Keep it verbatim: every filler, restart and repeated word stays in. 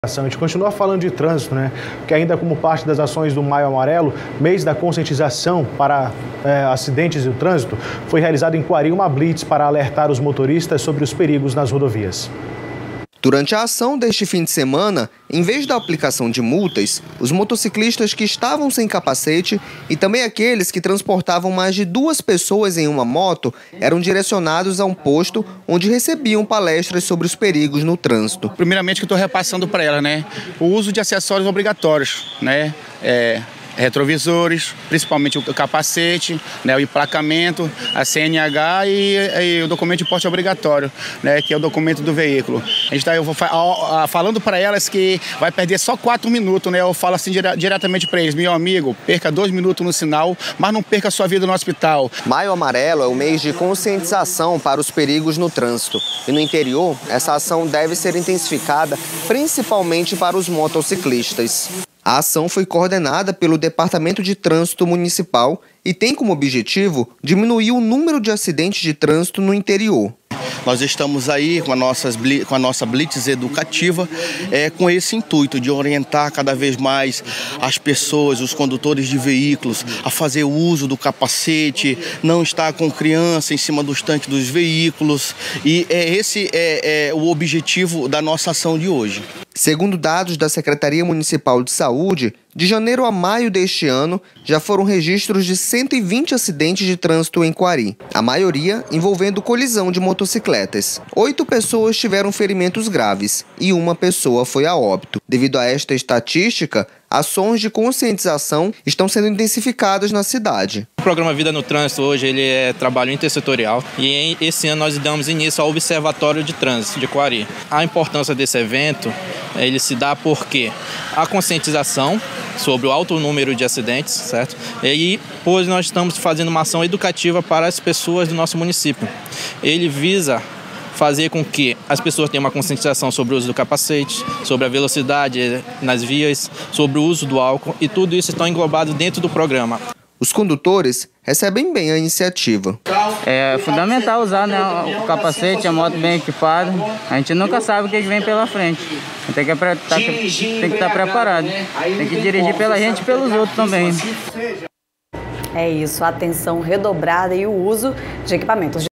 A gente continua falando de trânsito, né? Porque ainda como parte das ações do Maio Amarelo, mês da conscientização para é, acidentes e o trânsito, foi realizado em Quari uma blitz para alertar os motoristas sobre os perigos nas rodovias. Durante a ação deste fim de semana, em vez da aplicação de multas, os motociclistas que estavam sem capacete e também aqueles que transportavam mais de duas pessoas em uma moto eram direcionados a um posto onde recebiam palestras sobre os perigos no trânsito. Primeiramente que eu estou repassando para ela, né, o uso de acessórios obrigatórios, né, é... retrovisores, principalmente o capacete, né, o emplacamento, a C N H e, e o documento de porte obrigatório, né, que é o documento do veículo. A gente está falando para elas que vai perder só quatro minutos, né? Eu falo assim dire, diretamente para eles, meu amigo, perca dois minutos no sinal, mas não perca a sua vida no hospital. Maio Amarelo é o mês de conscientização para os perigos no trânsito. E no interior, essa ação deve ser intensificada, principalmente para os motociclistas. A ação foi coordenada pelo Departamento de Trânsito Municipal e tem como objetivo diminuir o número de acidentes de trânsito no interior. Nós estamos aí com a, nossas, com a nossa blitz educativa, é, com esse intuito de orientar cada vez mais as pessoas, os condutores de veículos, a fazer uso do capacete, não estar com criança em cima dos tanques dos veículos. E é esse é, é o objetivo da nossa ação de hoje. Segundo dados da Secretaria Municipal de Saúde, de janeiro a maio deste ano, já foram registros de cento e vinte acidentes de trânsito em Quari, a maioria envolvendo colisão de motocicletas. Oito pessoas tiveram ferimentos graves e uma pessoa foi a óbito. Devido a esta estatística, ações de conscientização estão sendo intensificadas na cidade. O programa Vida no Trânsito hoje ele é trabalho intersetorial e esse ano nós damos início ao Observatório de Trânsito de Quari. A importância desse evento ele se dá porque a conscientização sobre o alto número de acidentes, certo? E pois nós estamos fazendo uma ação educativa para as pessoas do nosso município. Ele visa fazer com que as pessoas tenham uma conscientização sobre o uso do capacete, sobre a velocidade nas vias, sobre o uso do álcool, e tudo isso está englobado dentro do programa. Os condutores recebem bem a iniciativa. É fundamental usar, né, o capacete, a moto bem equipada. A gente nunca sabe o que vem pela frente. Tem que estar tá, tem que estar preparado. Tem que dirigir pela gente e pelos outros também. É isso, atenção redobrada e o uso de equipamentos.